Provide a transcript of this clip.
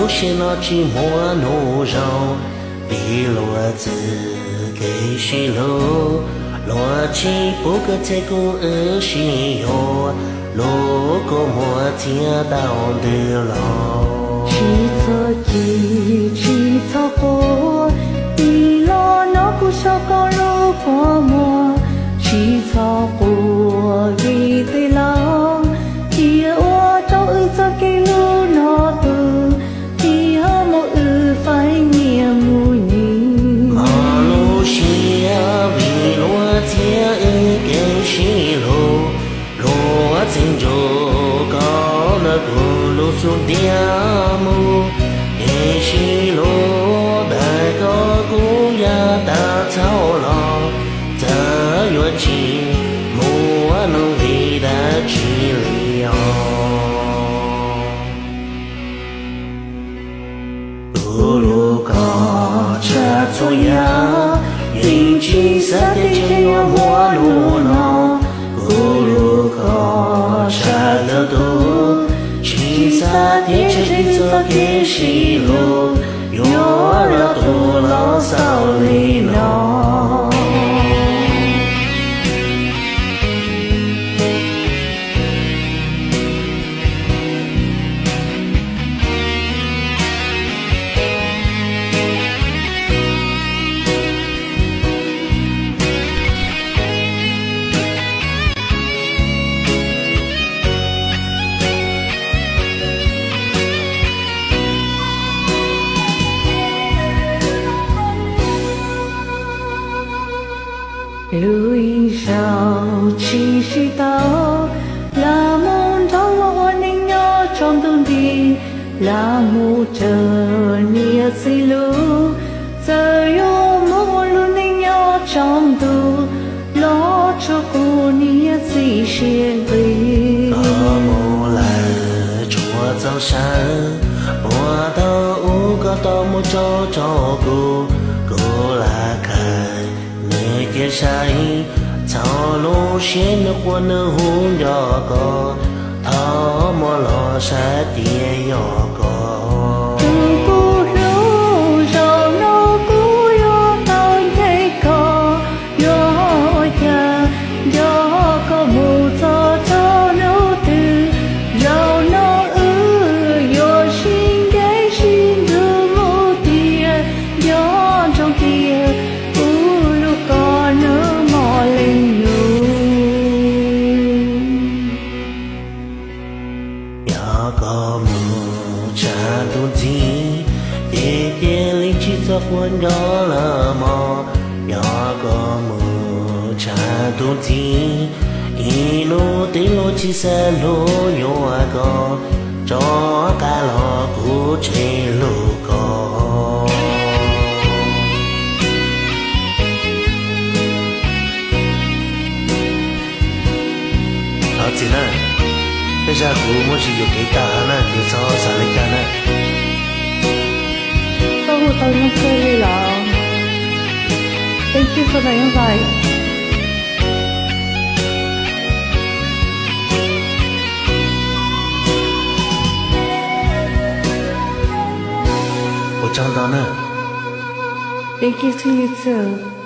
xe nó chỉ mua nô rau bị lúa từ cái xí lúa lúa chỉ bố cái thế cô ở xí hồ lúa cô mua thiên đào đưa lò chỉ cho cô đi lo nó cũng cho con lúa của mùa chỉ cho cô vì tây lòng thì ô cháu ư cho cái lúa nó từ thì hơ một ư phải nhiều mùi nhìn mà lúa xía vì lúa thiên ư cái xí lúa lúa tình chỗ có là cô lúa xuống địa mù cái xí lúa đại có cú ya ta thao lò ta yuan chi mua nông vì đã chi liao lúa có cha cho ya yên chi sa te che mua lúa nó lúa có cha lỡ tu chi sa te che cho cái xí lúa yo lỡ tu lo sao li nó lùi sao chỉ tao là môn thao hoa ninh nhỏ trong tương đi là một trời nia xì lú giờ yo môn luôn ninh nhỏ trong tu lo cho cô nia xì xuyên đi mô là chúa giáo sáng mùa tao u có tao một cho cô là khai kia sai thao lô xuyên nước quân nước hùng nhỏ có thao mò lò sa tia nhỏ có có mù cha tuôn gì để kia linh chỉ cho quân đó là mò nhỏ có mù cha tuôn gì ino tiếng lô chỉ xe lô nhỏ có cho cả lò của chế lô có chị này bây giờ cô muốn sử dụng cái cả này để cho sản linh cả này tôi một tàu nó chơi đi là thank you for the invite ở trong đó nè thank you to you too